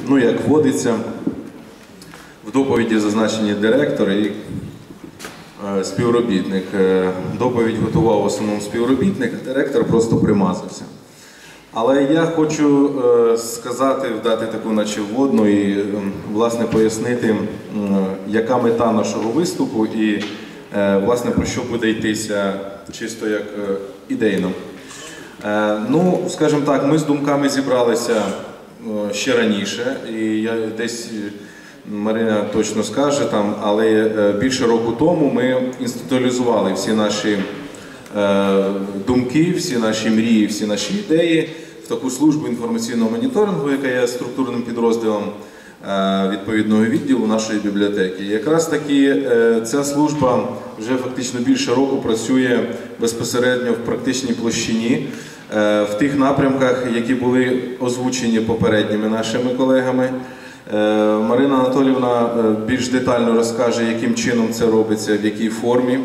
ну, як водиться, в доповіді зазначені директор і співробітник. Доповідь готував в основному співробітник, а директор просто примазався. Але я хочу сказати, дати таку наче вводну і, власне, пояснити, яка мета нашого виступу і, власне, про що буде йтися чисто як ідейно. Ну, скажімо так, ми з думками зібралися ще раніше, і я десь, Марина точно скаже там, але більше року тому ми інституалізували всі наші думки, всі наші мрії, всі наші ідеї в таку службу інформаційного моніторингу, яка є структурним підрозділом відповідного відділу нашої бібліотеки. І якраз таки ця служба вже фактично більше року працює безпосередньо в практичній площині, в тих напрямках, які були озвучені попередніми нашими колегами. Марина Анатоліївна більш детально розкаже, яким чином це робиться, в якій формі.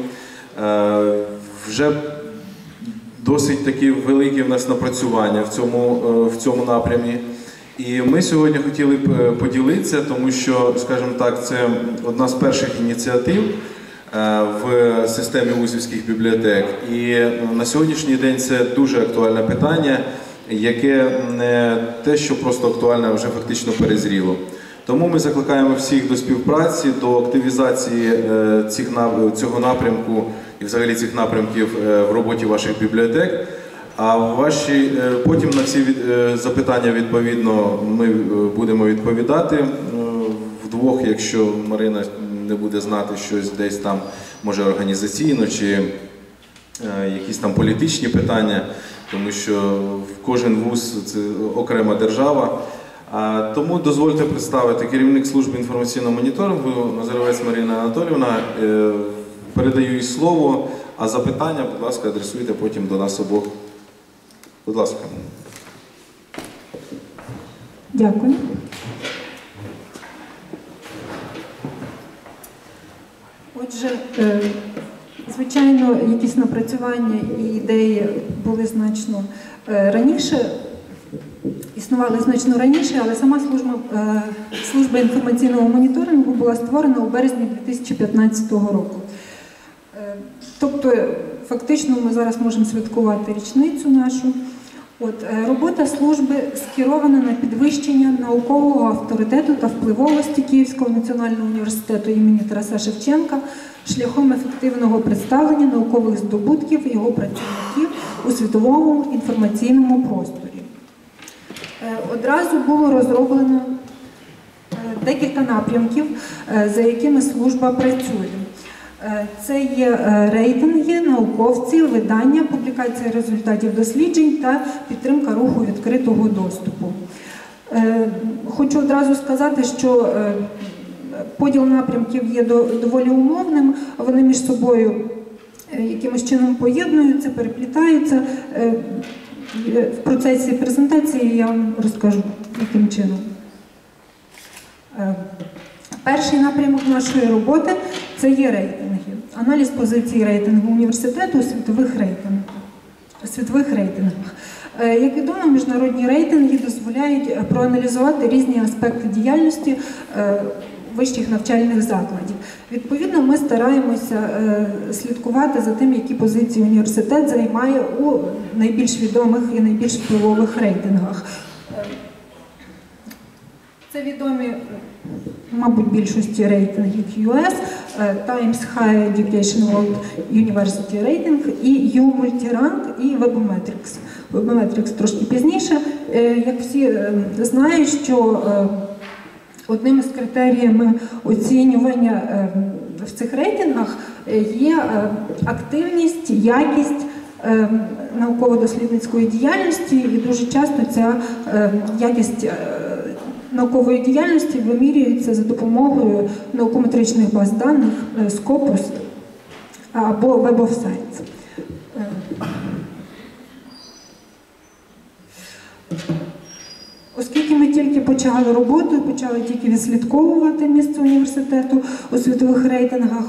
Вже досить такі великі в нас напрацювання в цьому напрямі. І ми сьогодні хотіли б поділитися, тому що, скажімо так, це одна з перших ініціатив в системі вузівських бібліотек. І на сьогоднішній день це дуже актуальне питання, яке не те, що просто актуальне, а вже фактично перезріло. Тому ми закликаємо всіх до співпраці, до активізації цього напрямку і взагалі цих напрямків в роботі ваших бібліотек. А потім на всі запитання, відповідно, ми будемо відповідати вдвох, якщо Марина не буде знати щось десь там, може організаційно, чи якісь там політичні питання, тому що кожен вуз – це окрема держава. Тому дозвольте представити керівник служби інформаційного моніторингу Назаровець Марина Анатоліївна. Передаю їй слово, а запитання, будь ласка, адресуйте потім до нас обох. Будь ласка. Дякую. Отже, звичайно, якісь напрацювання і ідеї були значно раніше, існували значно раніше, але сама служба інформаційного моніторингу була створена у березні 2015 року. Тобто, фактично, ми зараз можемо святкувати річницю нашу. Робота служби скерована на підвищення наукового авторитету та впливовості Київського національного університету імені Тараса Шевченка шляхом ефективного представлення наукових здобутків його працівників у світовому інформаційному просторі. Одразу було розроблено декілька напрямків, за якими служба працює. Це є рейтинги, науковці, видання, публікація результатів досліджень та підтримка руху відкритого доступу. Хочу одразу сказати, що поділ напрямків є доволі умовним, вони між собою якимось чином поєднуються, переплітаються. В процесі презентації я вам розкажу, яким чином. Перший напрямок нашої роботи – це є рейтинги. Аналіз позицій рейтингу університету у світових рейтингах. Як відомо, міжнародні рейтинги дозволяють проаналізувати різні аспекти діяльності вищих навчальних закладів. Відповідно, ми стараємося слідкувати за тим, які позиції університет займає у найбільш відомих і найбільш впливових рейтингах. Це відомі, мабуть, більшості рейтингів US, Times Higher Education World University Rating, і U-Multirank, і Webometrics. Webometrics трошки пізніше. Як всі знають, що одним із критеріями оцінювання в цих рейтингах є активність, якість науково-дослідницької діяльності, і дуже часто ця якість наукової діяльності вимірюється за допомогою наукометричних баз даних Scopus або Web of Science. Оскільки ми тільки почали роботу, почали тільки відслідковувати місце університету у світових рейтингах,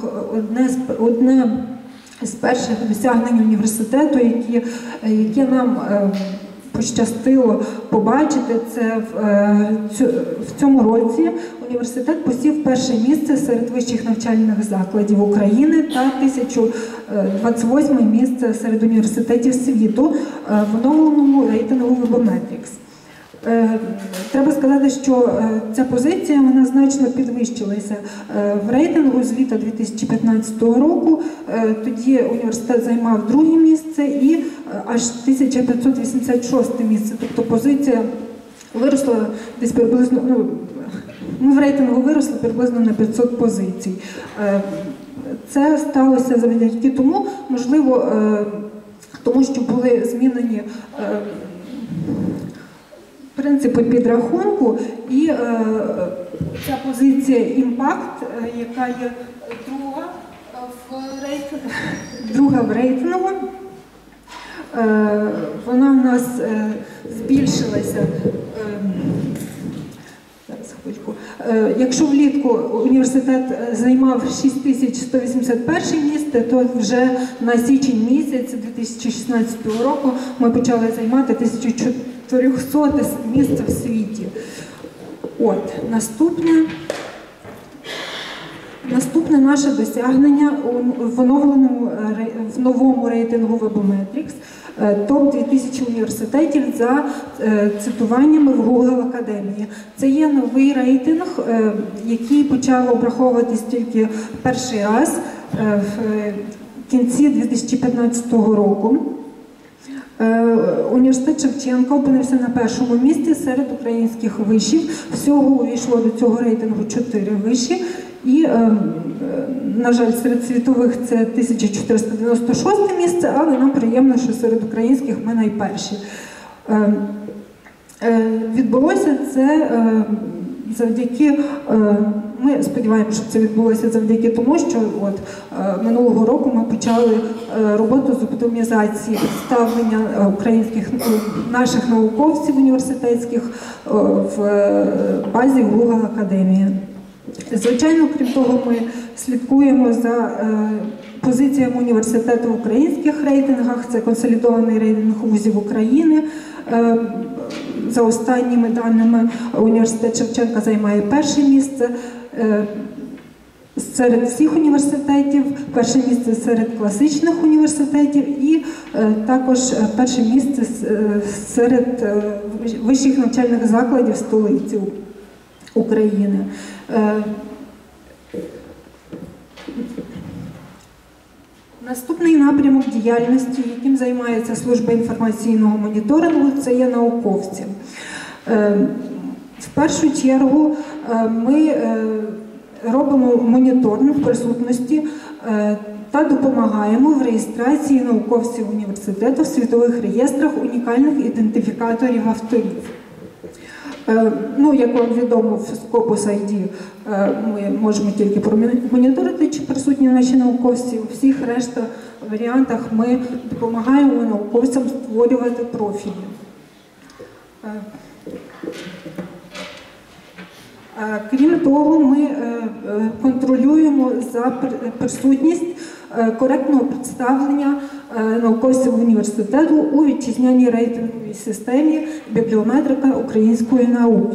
одне з перших досягнень університету, яке нам пощастило побачити це в цьому році. Університет посів перше місце серед вищих навчальних закладів України та 1028 місце серед університетів світу в оновленому рейтингу Webometrics. Треба сказати, що ця позиція вона значно підвищилася в рейтингу з літа 2015 року. Тоді університет займав друге місце і аж 1586 місце. Тобто позиція виросла десь приблизно, ми в рейтингу виросли приблизно на 500 позицій. Це сталося завдяки тому, можливо, тому що були змінені принципи підрахунку, і ця позиція імпакт, яка є друга в рейтингу, вона у нас збільшилася. Зараз, хвильку. Якщо влітку університет займав 6181 місце, то вже на січень місяць 2016 року ми почали займати 1400 місце в світі. Наступне наше досягнення в новому рейтингу Webometrics топ-2000 університетів за цитуваннями в Google Академії. Це є новий рейтинг, який почав обраховуватись тільки перший раз в кінці 2015 року. Університет Шевченка опинився на першому місці серед українських вишів. Всього увійшло до цього рейтингу 4 виші. І, на жаль, серед світових це 1496 місце, але нам приємно, що серед українських ми найперші. Відбулося це завдяки, ми сподіваємося, що це відбулося завдяки тому, що минулого року ми почали роботу з оптимізації представлення українських наших науковців університетських в базі Google Академії. Звичайно, крім того, ми слідкуємо за позиціями університету в українських рейтингах. Це консолідований рейтинг вузів України. За останніми даними, університет Шевченка займає перше місце серед всіх університетів, перше місце серед класичних університетів і також перше місце серед вищих навчальних закладів столиці України. Наступний напрямок діяльності, яким займається служба інформаційного моніторингу, це є науковці. В першу чергу ми робимо моніторинг присутності та допомагаємо в реєстрації науковців університету в світових реєстрах унікальних ідентифікаторів авторів. Як вам відомо, в Scopus ID ми можемо тільки промоніторити, чи присутні наші науковці. У всіх решта варіантах ми допомагаємо науковцям створювати профілі. Крім того, ми контролюємо за присутність коректного представлення науковців університету у вітчизняній рейтинговій системі бібліометрика української науки.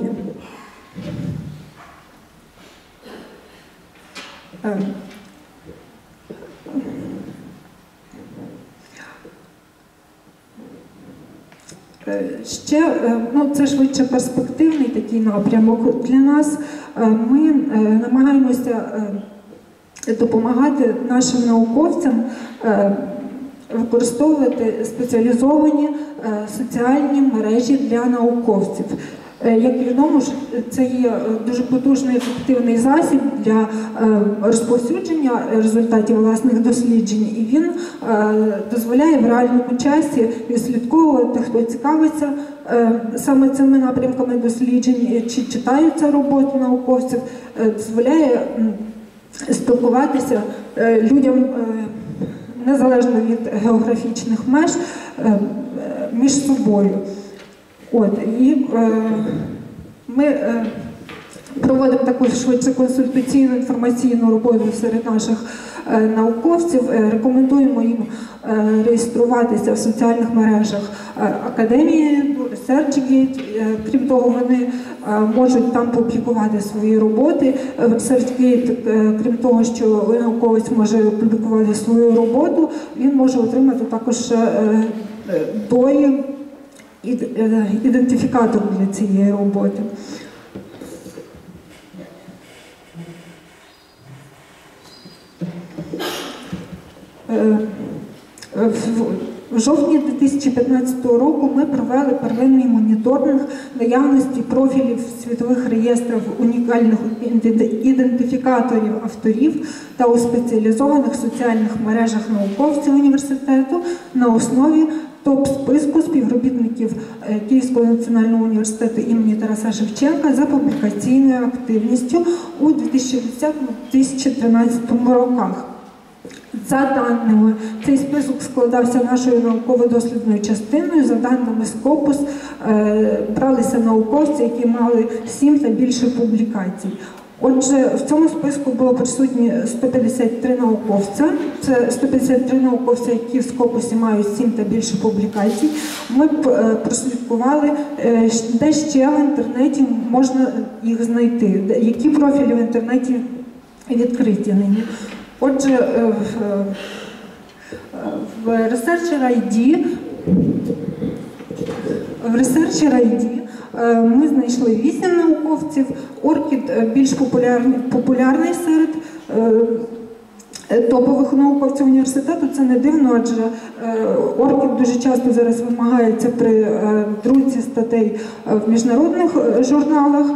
Ще, це швидше перспективний такий напрямок для нас. Ми намагаємося допомагати нашим науковцям використовувати спеціалізовані соціальні мережі для науковців. Як відомо, це є дуже потужний ефективний засіб для розповсюдження результатів власних досліджень, і він дозволяє в реальному часі відслідковувати, хто цікавиться саме цими напрямками досліджень, чи читаються роботи науковців, дозволяє спілкуватися людям незалежно від географічних меж між собою. І ми Проводимо також швидше консультаційну інформаційну роботу серед наших науковців. Рекомендуємо їм реєструватися в соціальних мережах Академії, ResearchGate. Крім того, вони можуть там публікувати свої роботи. ResearchGate, крім того, що науковець може публікувати свою роботу, він може отримати також DOI, ідентифікатор для цієї роботи. В жовтні 2015 року ми провели первинний моніторинг наявності профілів в світових реєстрах унікальних ідентифікаторів авторів та у спеціалізованих соціальних мережах науковців університету на основі топ-списку співробітників Київського національного університету імені Тараса Шевченка за публікаційною активністю у 2010-2013 роках. За даними, цей список складався нашою науково-дослідною частиною. За даними Scopus, бралися науковці, які мали 7 та більше публікацій. Отже, в цьому списку було присутні 153 науковця. Це 153 науковця, які в Scopus мають 7 та більше публікацій. Ми прослідкували, де ще в інтернеті можна їх знайти, які профілі в інтернеті відкриті нині. Отже, в Researcher ID ми знайшли 8 науковців. ORCID більш популярний серед топових науковців університету. Це не дивно, адже ORCID дуже часто зараз вимагається при друці статей в міжнародних журналах.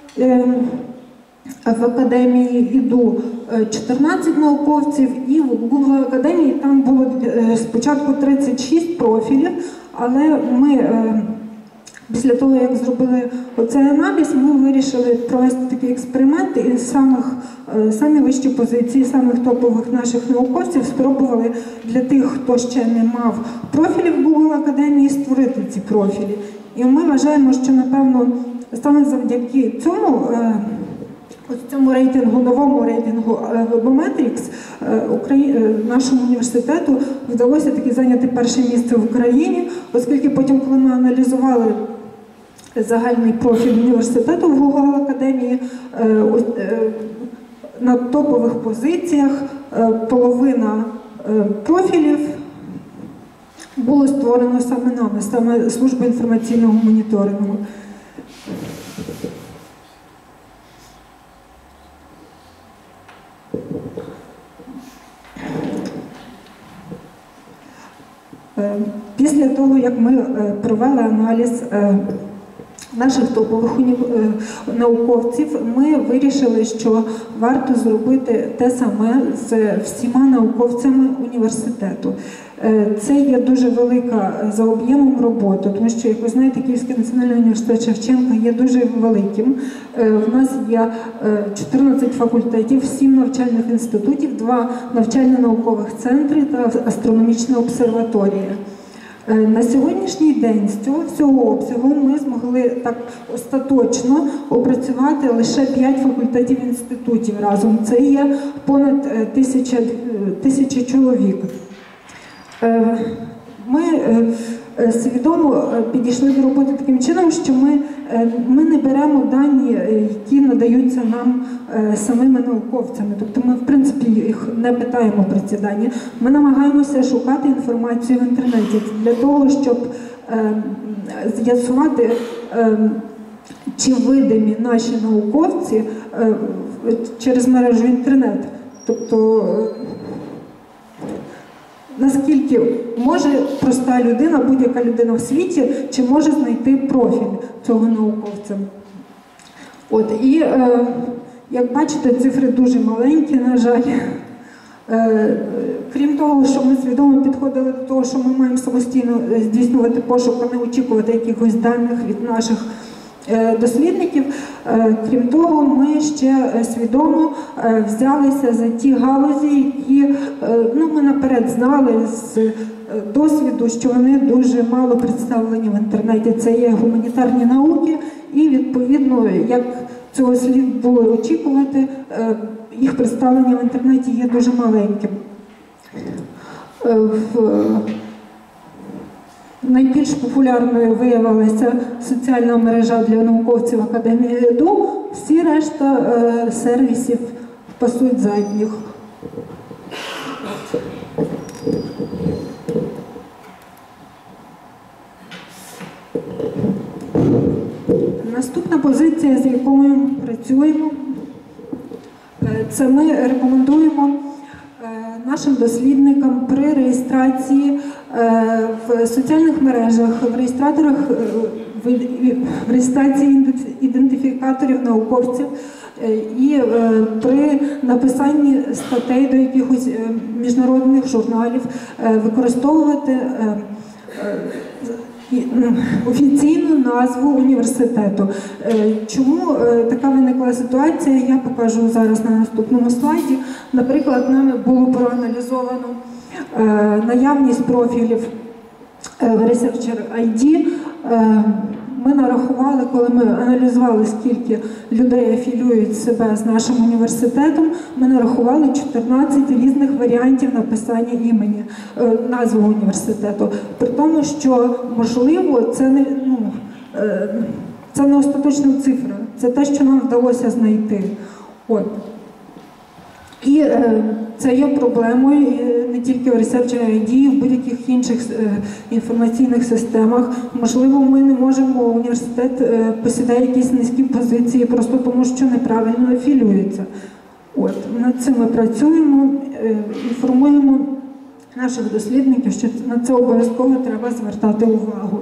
В Академії ІДУ 14 науковців, і в Google Академії там було спочатку 36 профілів, але ми після того, як зробили оцей аналіз, ми вирішили провести такі експерименти і самі вищі позиції, самих топових наших науковців спробували для тих, хто ще не мав профілів в Google Академії, створити ці профілі. І ми вважаємо, що, напевно, саме завдяки цьому рейтингу, новому рейтингу Webometrics, нашому університету вдалося таки зайняти перше місце в Україні, оскільки потім, коли ми аналізували загальний профіль університету в Google Академії, на топових позиціях половина профілів було створено саме нами, саме службою інформаційного моніторингу. Після того, як ми провели аналіз наших топових науковців, ми вирішили, що варто зробити те саме з всіма науковцями університету. Це є дуже велика за об'ємом робота, тому що, як ви знаєте, Київський національний університет Шевченка є дуже великим. У нас є 14 факультетів, 7 навчальних інститутів, 2 навчально-наукових центри та астрономічна обсерваторія. На сьогоднішній день з цього всього обсягу ми змогли так остаточно опрацювати лише 5 факультетів інститутів разом. Це є понад 1000 чоловік. Ми свідомо підійшли до роботи таким чином, що ми не беремо дані, які надаються нам самими науковцями. Тобто ми, в принципі, їх не питаємо про ці дані. Ми намагаємося шукати інформацію в інтернеті для того, щоб з'ясувати, чи видимі наші науковці через мережу інтернет. Тобто, наскільки може проста людина, будь-яка людина в світі, чи може знайти профіль цього науковця. Як бачите, цифри дуже маленькі, на жаль. Крім того, що ми свідомо підходили до того, що ми маємо самостійно здійснювати пошук, а не очікувати якихось даних від наших дослідників. Крім того, ми ще свідомо взялися за ті галузі, які ми наперед знали з досвіду, що вони дуже мало представлені в інтернеті. Це є гуманітарні науки і, відповідно, як цього слід було очікувати. Їх представлення в інтернеті є дуже маленьким. Найбільш популярною виявилася соціальна мережа для науковців Академії ЕДУ, всі решта сервісів пасують задніх. Наступна позиція, з якою ми працюємо, це ми рекомендуємо нашим дослідникам при реєстрації в соціальних мережах, в реєстрації ідентифікаторів науковців і при написанні статей до якихось міжнародних журналів використовувати офіційну назву університету. Чому така виникла ситуація, я покажу зараз на наступному слайді. Наприклад, нами було проаналізовано наявність профілів в Researcher ID. Ми нарахували, коли ми аналізували, скільки людей афілюють себе з нашим університетом, ми нарахували 14 різних варіантів написання імені, назви університету. При тому, що, можливо, це не остаточна цифра, це те, що нам вдалося знайти. От. І це є проблемою не тільки в Researcher ID, в будь-яких інших інформаційних системах. Можливо, ми не можемо, університет посідає якісь низькі позиції просто тому, що неправильно афілюється. От. Над цим ми працюємо, інформуємо наших дослідників, що на це обов'язково треба звертати увагу.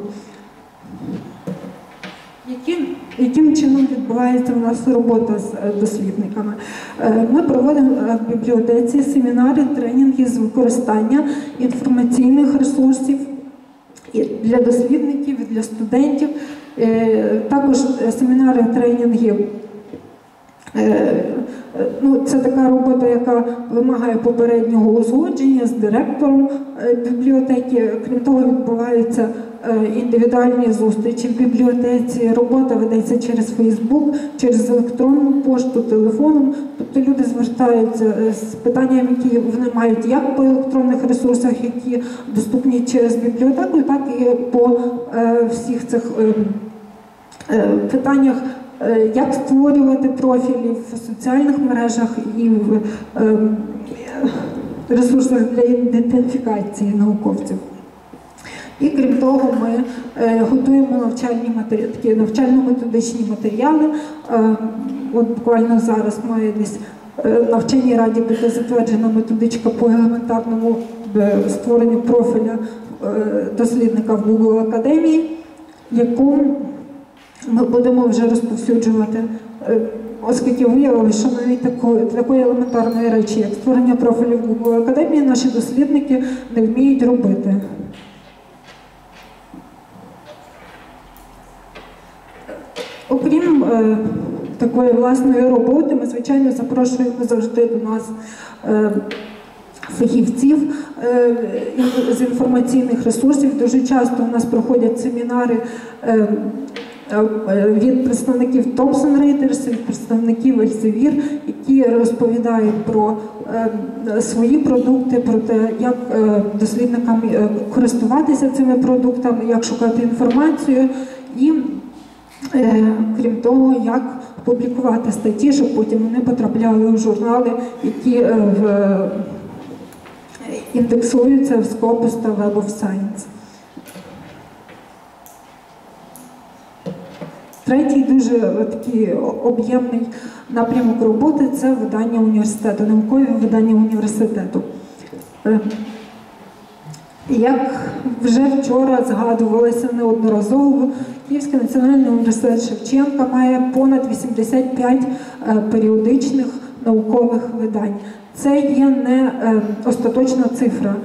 Яким чином відбувається у нас робота з дослідниками? Ми проводимо в бібліотеці семінари, тренінги з використання інформаційних ресурсів для дослідників, для студентів. Також семінари, тренінги. Це така робота, яка вимагає попереднього узгодження з директором бібліотеки. Крім того, відбуваються індивідуальні зустрічі в бібліотеці, робота ведеться через Фейсбук, через електронну пошту, телефоном. Тобто люди звертаються з питаннями, які вони мають як по електронних ресурсах, які доступні через бібліотеку, так і по всіх цих питаннях, як створювати профілі в соціальних мережах і в ресурсах для ідентифікації науковців. І крім того, ми готуємо такі навчально-методичні матеріали. От буквально зараз має десь в навчальній раді бути затверджена методичка по елементарному створенню профіля дослідника в Google Академії, яку ми будемо вже розповсюджувати, оскільки виявилося, що навіть такої елементарної речі, як створення профілів в Google Академії, наші дослідники не вміють робити. Окрім такої власної роботи, ми, звичайно, запрошуємо завжди до нас фахівців з інформаційних ресурсів. Дуже часто у нас проходять семінари від представників Thomson Reuters, від представників Elsevier, які розповідають про свої продукти, про те, як дослідникам користуватися цими продуктами, як шукати інформацію і, крім того, як публікувати статті, щоб потім вони потрапляли в журнали, які індексуються в Scopus та Web of Science. Третій дуже такий об'ємний напрямок роботи – це видання університету, наукові видання університету. Як вже вчора згадувалося неодноразово, Київський національний університет Шевченка має понад 85 періодичних наукових видань. Це є не остаточна цифра.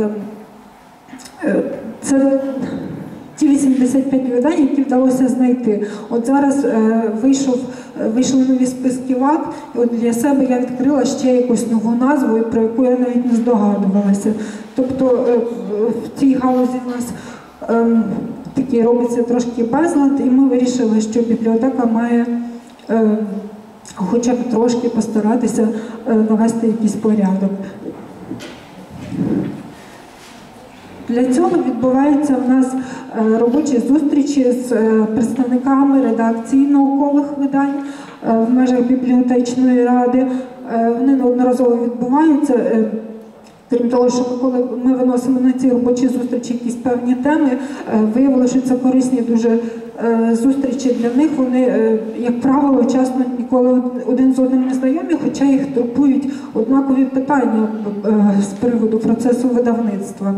Це ті 85 видань, які вдалося знайти. От зараз вийшли нові списки ВАК, і от для себе я відкрила ще якусь нову назву, про яку я навіть не здогадувалася. Тобто в цій галузі в нас такий робиться трошки безлад, і ми вирішили, що бібліотека має хоча б трошки постаратися навести якийсь порядок. Для цього відбуваються в нас робочі зустрічі з представниками редакції наукових видань в межах бібліотечної ради. Вони неодноразово відбуваються. Крім того, що коли ми виносимо на ці робочі зустрічі якісь певні теми, виявилося, що це корисні дуже зустрічі для них. Вони, як правило, часто ніколи один з одним не знайомі, хоча їх турбують однакові питання з приводу процесу видавництва.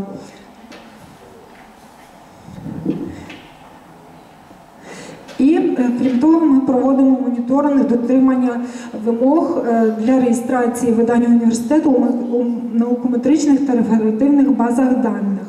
І, крім того, ми проводимо моніторинг дотримання вимог для реєстрації видань університету у наукометричних та реферативних базах даних.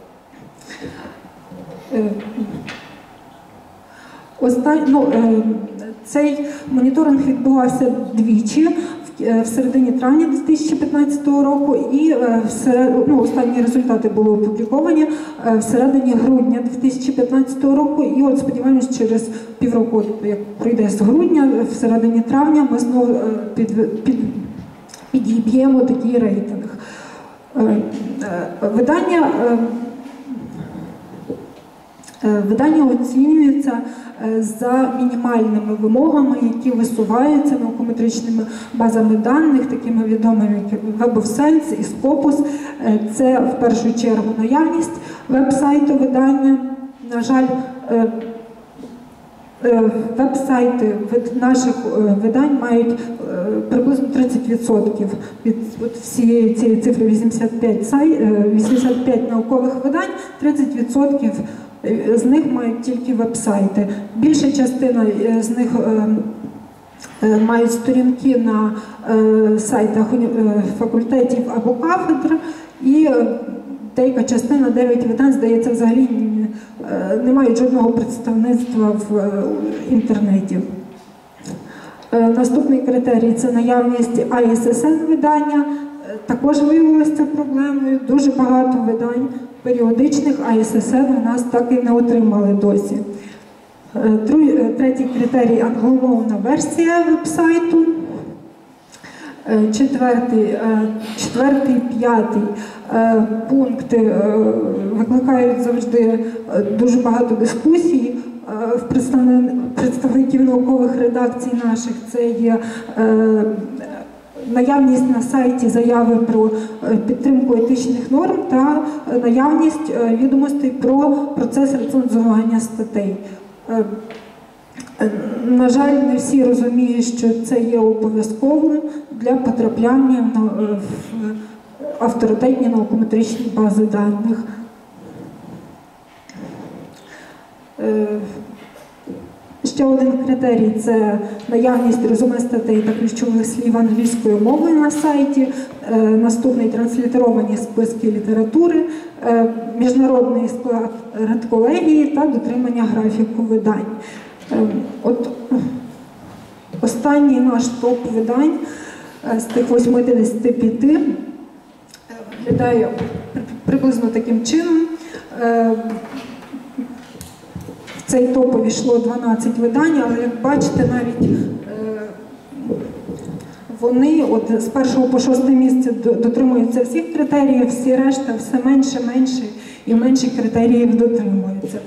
Цей моніторинг відбувався двічі, в середині травня 2015 року, і останні результати були опубліковані в середині грудня 2015 року. І от сподіваємось, через півроку, як пройде з грудня, в середині травня ми знову підіб'ємо такий рейтинг. Видання оцінюється за мінімальними вимогами, які висуваються наукометричними базами даних, такими відомими, як Web of Science і Scopus. Це, в першу чергу, наявність веб-сайту видання. На жаль, веб-сайти наших видань мають приблизно 30% від всієї цієї цифри 85 наукових видань, 30% з них мають тільки веб-сайти. Більша частина з них мають сторінки на сайтах факультетів або кафедр, і деяка частина, 9 видань, здається, взагалі не мають жодного представництва в інтернеті. Наступний критерій – це наявність ISSN видання. Також виявилося проблемою. Дуже багато видань періодичних ISSN у нас так і не отримали досі. Третій критерій – англомовна версія веб-сайту. Четвертий, п'ятий пункти викликають завжди дуже багато дискусій в представників наукових редакцій наших. Це є наявність на сайті заяви про підтримку етичних норм та наявність відомостей про процес рецензування статей. На жаль, не всі розуміють, що це є обов'язковим для потрапляння в авторитетні наукометричні бази даних. Ще один критерій – це наявність резюме статей та ключових слів англійською мовою на сайті. Наступний – транслітеровані списки літератури, міжнародний склад редколегії та дотримання графіку видань. От останній наш топ видань з тих 85 виглядає приблизно таким чином. В цей топ увійшло 12 видань, але, як бачите, навіть вони з 1 по 6 місце дотримуються всіх критеріїв, всі решта все менше і менше критеріїв дотримуються.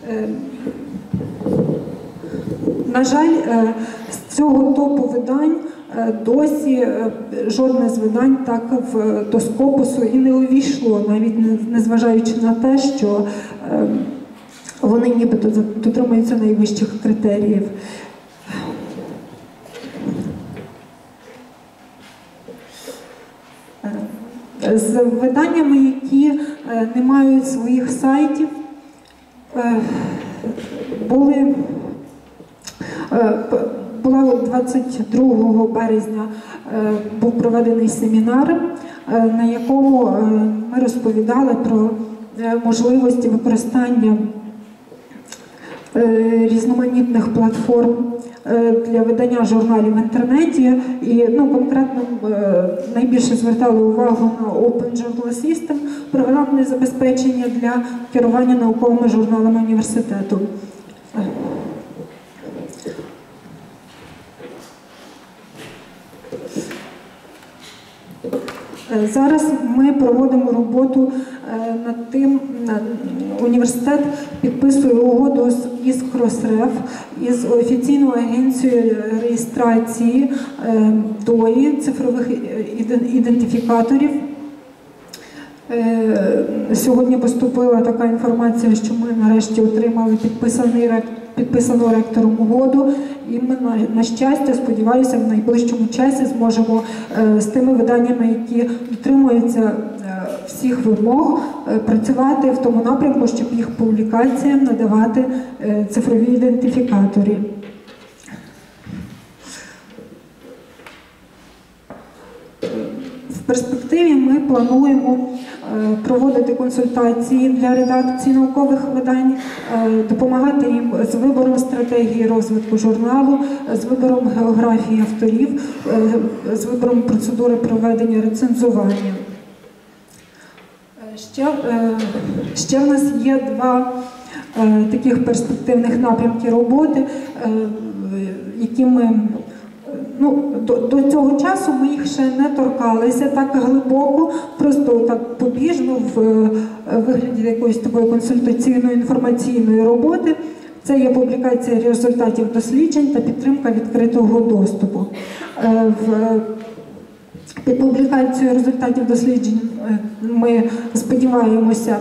На жаль, з цього топу видань досі жодне з видань так до Scopus і не увійшло, навіть незважаючи на те, що вони нібито дотримуються найвищих критеріїв. З виданнями, які не мають своїх сайтів, була 22 березня був проведений семінар, на якому ми розповідали про можливості використання різноманітних платформ для видання журналів в інтернеті. І конкретно найбільше звертали увагу на Open Journal System, програмне забезпечення для керування науковими журналами університету. Зараз ми проводимо роботу над тим, університет підписує угоду із Crossref, із офіційною агенцією реєстрації ДОІ, цифрових ідентифікаторів. Сьогодні поступила така інформація, що ми нарешті отримали підписану ректором угоду, і ми, на щастя, сподіваюся, в найближчому часі зможемо з тими виданнями, які дотримуються всіх вимог, працювати в тому напрямку, щоб їх публікаціям надавати цифрові ідентифікатори. В перспективі ми плануємо проводити консультації для редакції наукових видань, допомагати їм з вибором стратегії розвитку журналу, з вибором географії авторів, з вибором процедури проведення рецензування. Ще в нас є два таких перспективних напрямки роботи, які ми до цього часу ми їх ще не торкалися так глибоко, просто так побіжно в вигляді якоїсь такої консультаційної інформаційної роботи. Це є публікація результатів досліджень та підтримка відкритого доступу. Під публікацією результатів досліджень ми сподіваємося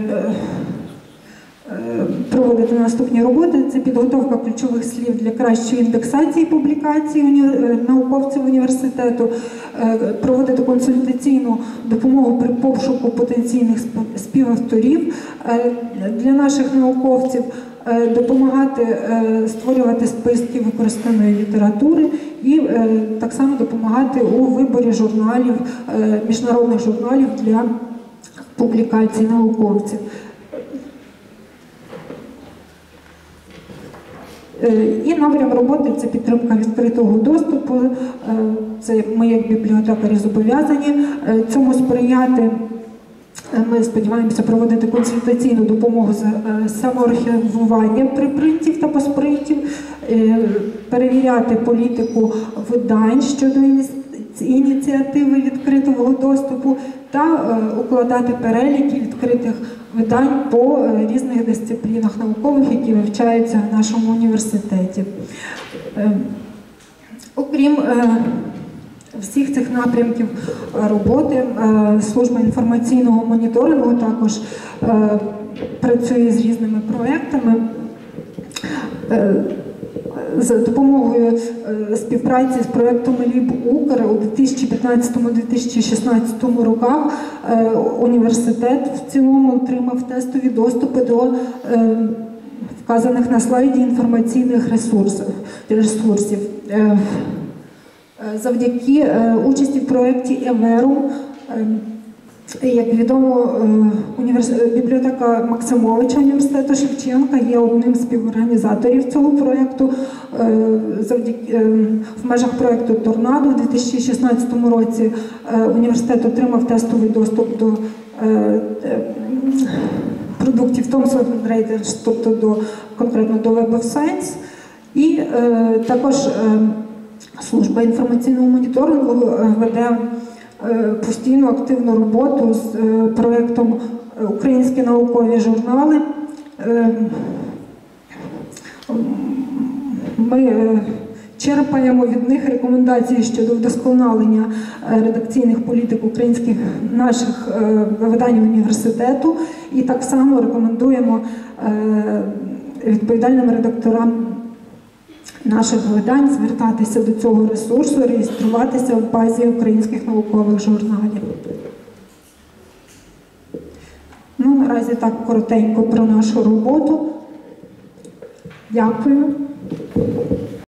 проводити наступні роботи. Це підготовка ключових слів для кращої індексації публікацій науковців університету, проводити консультаційну допомогу при пошуку потенційних співавторів для наших науковців, допомагати створювати списки використаної літератури і так само допомагати у виборі журналів, міжнародних журналів для публікацій науковців. І напрям роботи – це підтримка відкритого доступу. Це ми як бібліотекарі зобов'язані цьому сприяти. Ми сподіваємося проводити консультаційну допомогу з самоархівування припринтів та постпринтів, перевіряти політику видань щодо ініціативи відкритого доступу та укладати переліки відкритих видань по різних дисциплінах наукових, які вивчаються в нашому університеті. Окрім всіх цих напрямків роботи, служба інформаційного моніторингу також працює з різними проектами. За допомогою співпраці з проєктом ЛІБ-Укр у 2015-2016 роках університет в цілому отримав тестові доступи до вказаних на слайді інформаційних ресурсів. Завдяки участі в проєкті ЕВЕРУ, як відомо, бібліотека Максимовича університету Шевченка є одним з співорганізаторів цього проєкту. В межах проєкту «Торнадо» у 2016 році університет отримав тестовий доступ до продуктів Thomson Reuters, тобто конкретно до Web of Science. І також служба інформаційного моніторингу веде постійну активну роботу з проєктом «Українські наукові журнали». Ми черпаємо від них рекомендації щодо вдосконалення редакційних політик українських наших видань університету і так само рекомендуємо відповідальним редакторам наших видань звертатися до цього ресурсу, реєструватися в базі українських наукових журналів. Наразі так коротенько про нашу роботу. Дякую.